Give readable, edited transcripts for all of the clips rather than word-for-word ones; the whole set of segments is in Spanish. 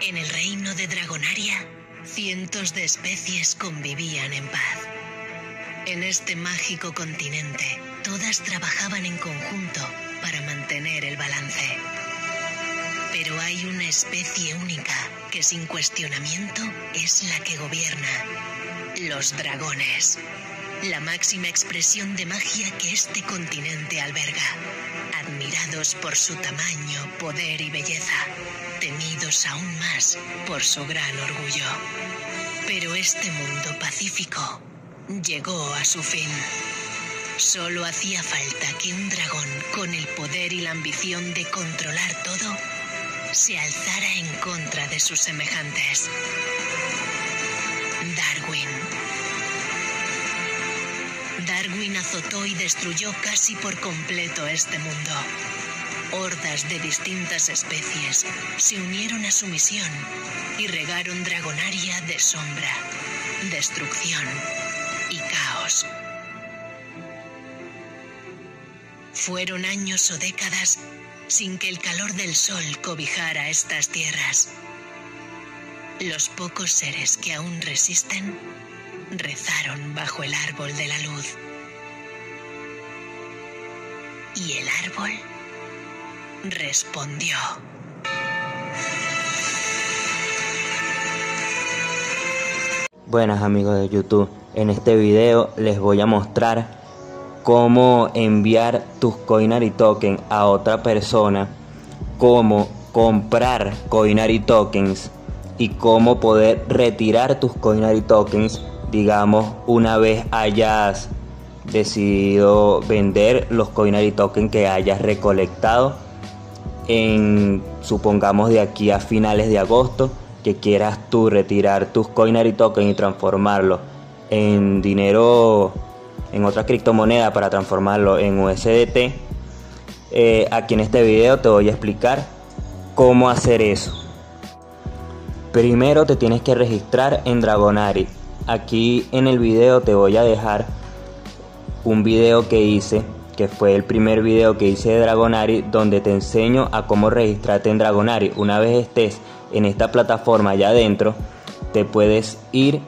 En el reino de Dragonaria, cientos de especies convivían en paz. En este mágico continente, todas trabajaban en conjunto para mantener el balance. Pero hay una especie única que sin cuestionamiento es la que gobierna: los dragones. La máxima expresión de magia que este continente alberga. Admirados por su tamaño, poder y belleza, temidos aún más por su gran orgullo. Pero este mundo pacífico llegó a su fin. Solo hacía falta que un dragón con el poder y la ambición de controlar todo se alzara en contra de sus semejantes. Darwin azotó y destruyó casi por completo este mundo. Hordas de distintas especies se unieron a su misión y regaron Dragonaria de sombra, destrucción y caos. Fueron años o décadas sin que el calor del sol cobijara estas tierras. Los pocos seres que aún resisten rezaron bajo el árbol de la luz. Y el árbol respondió. Buenas amigos de YouTube, en este video les voy a mostrar cómo enviar tus Coinary Token a otra persona, cómo comprar Coinary Tokens y cómo poder retirar tus Coinary Tokens, digamos, una vez hayas decidido vender los Coinary Tokens que hayas recolectado supongamos de aquí a finales de agosto, que quieras tú retirar tus Coinary Tokens y transformarlo en dinero, en otra criptomoneda, para transformarlo en USDT. Aquí en este video te voy a explicar cómo hacer eso. Primero te tienes que registrar en Dragonary. Aquí en el video te voy a dejar un video que hice, que fue el primer video que hice de Dragonary, donde te enseño a cómo registrarte en Dragonary. Una vez estés en esta plataforma ya adentro, te puedes ir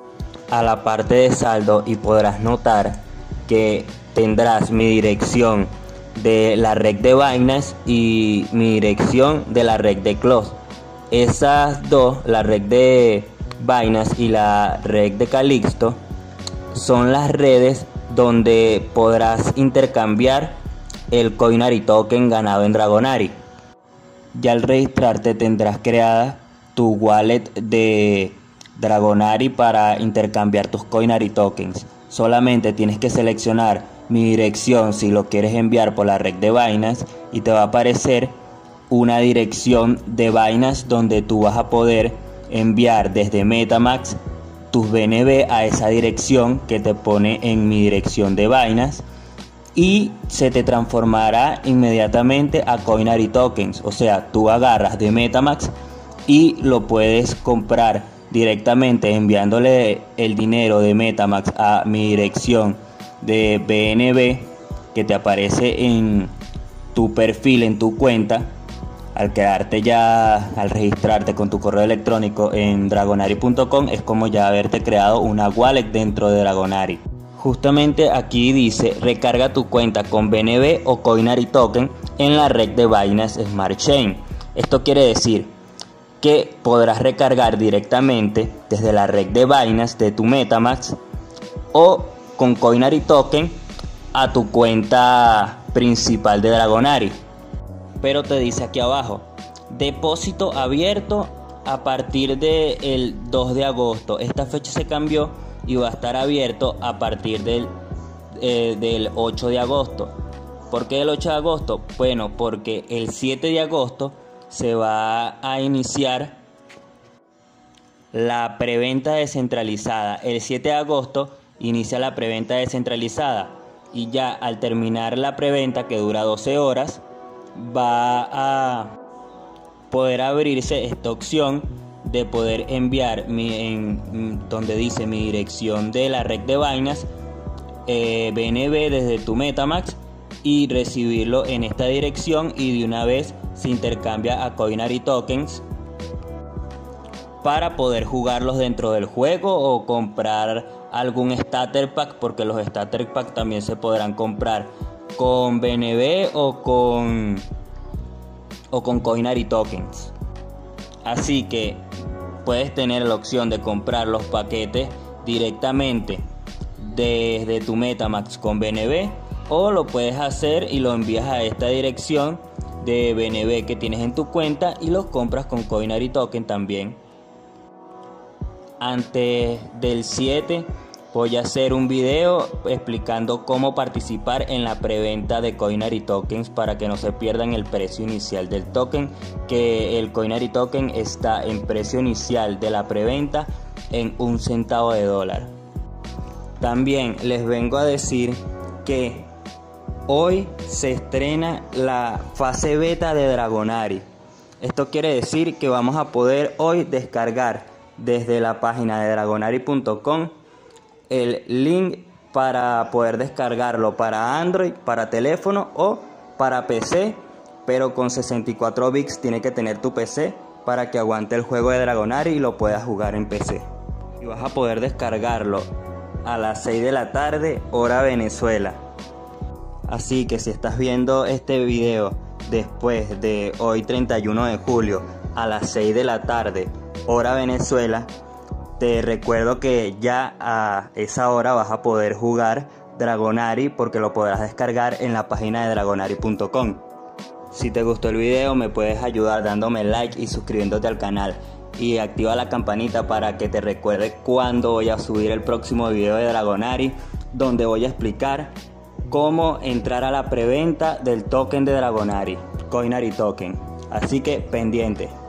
a la parte de saldo y podrás notar que tendrás mi dirección de la red de Binance y mi dirección de la red de Close. Esas dos, la red de Binance y la red de Calixto, son las redes donde podrás intercambiar el Coinary Token ganado en Dragonary. Ya al registrarte tendrás creada tu wallet de Dragonary para intercambiar tus Coinary Tokens. Solamente tienes que seleccionar mi dirección si lo quieres enviar por la red de Binance y te va a aparecer una dirección de Binance donde tú vas a poder enviar desde MetaMask tus BNB a esa dirección que te pone en mi dirección de Binance y se te transformará inmediatamente a Coinary Tokens. O sea, tú agarras de MetaMask y lo puedes comprar directamente enviándole el dinero de MetaMask a mi dirección de BNB que te aparece en tu perfil, en tu cuenta. Al registrarte con tu correo electrónico en dragonary.com, es como ya haberte creado una wallet dentro de Dragonary. Justamente aquí dice: recarga tu cuenta con BNB o Coinary Token en la red de Binance Smart Chain. Esto quiere decir que podrás recargar directamente desde la red de Binance de tu MetaMask o con Coinary Token a tu cuenta principal de Dragonary. Pero te dice aquí abajo: depósito abierto a partir del 2 de agosto. Esta fecha se cambió y va a estar abierto a partir del 8 de agosto. ¿Por qué el 8 de agosto? Bueno, porque el 7 de agosto se va a iniciar la preventa descentralizada. El 7 de agosto inicia la preventa descentralizada y ya al terminar la preventa, que dura 12 horas, va a poder abrirse esta opción de poder enviar donde dice mi dirección de la red de Binance, BNB desde tu MetaMask, y recibirlo en esta dirección, y de una vez se intercambia a Coinary Tokens para poder jugarlos dentro del juego o comprar algún starter pack, porque los starter pack también se podrán comprar con BNB o con Coinary Tokens. Así que puedes tener la opción de comprar los paquetes directamente desde tu MetaMask con BNB, o lo puedes hacer y lo envías a esta dirección de BNB que tienes en tu cuenta y los compras con Coinary Token también. Antes del 7 voy a hacer un video explicando cómo participar en la preventa de Coinary Tokens para que no se pierdan el precio inicial del token, que el Coinary Token está en precio inicial de la preventa en $1 centavo. También les vengo a decir que hoy se estrena la fase beta de Dragonary. Esto quiere decir que vamos a poder hoy descargar desde la página de dragonary.com el link para poder descargarlo para Android, para teléfono o para PC, pero con 64 bits tiene que tener tu PC para que aguante el juego de Dragonary y lo puedas jugar en PC. Y vas a poder descargarlo a las 6 de la tarde, hora Venezuela. Así que si estás viendo este video después de hoy 31 de julio a las 6 de la tarde, hora Venezuela, te recuerdo que ya a esa hora vas a poder jugar Dragonary, porque lo podrás descargar en la página de dragonary.com. Si te gustó el video, me puedes ayudar dándome like y suscribiéndote al canal, y activa la campanita para que te recuerde cuando voy a subir el próximo video de Dragonary, donde voy a explicar cómo entrar a la preventa del token de Dragonary, Coinary Token. Así que pendiente.